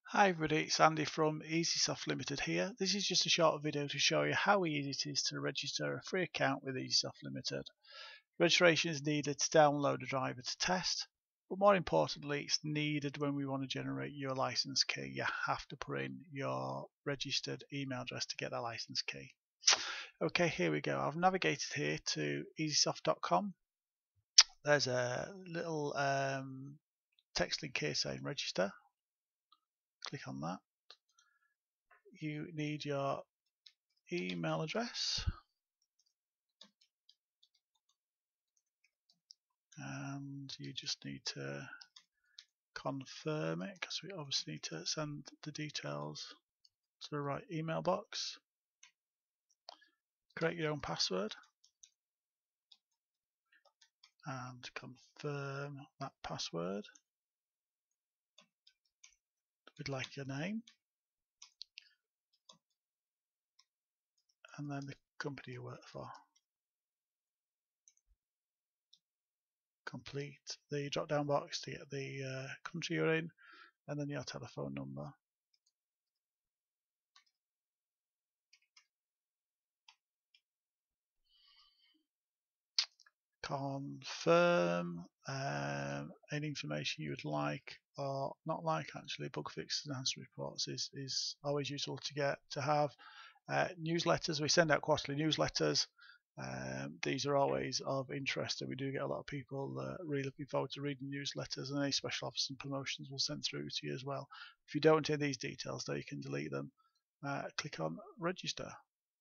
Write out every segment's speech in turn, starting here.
Hi everybody, it's Andy from Easysoft Limited here. This is just a short video to show you how easy it is to register a free account with Easysoft Limited. Registration is needed to download a driver to test, but more importantly it's needed when we want to generate your license key. You have to put in your registered email address to get that license key. Okay, here we go. I've navigated here to easysoft.com. There's a little text link here saying register. Click on that. You need your email address and you just need to confirm it because we obviously need to send the details to the right email box. Create your own password and confirm that password. We'd like your name and then the company you work for. Complete the drop down box to get the country you're in and then your telephone number. Confirm any information you would like or not like. Actually, bug fixes and enhancement reports is always useful to have. Newsletters, we send out quarterly newsletters. These are always of interest, and we do get a lot of people really looking forward to reading newsletters, and any special offers and promotions we'll send through to you as well. If you don't enter these details though, you can delete them. Click on register.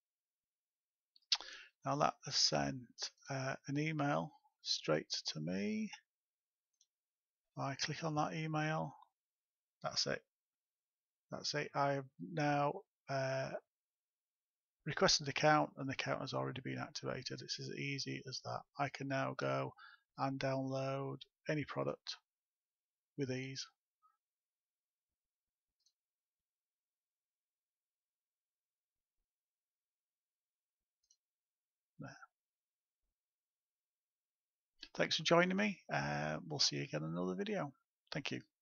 Now that has sent an email straight to me. I click on that email. That's it. That's it. I have now requested an account and the account has already been activated. It's as easy as that. I can now go and download any product with ease. There. Thanks for joining me. We'll see you again in another video. Thank you.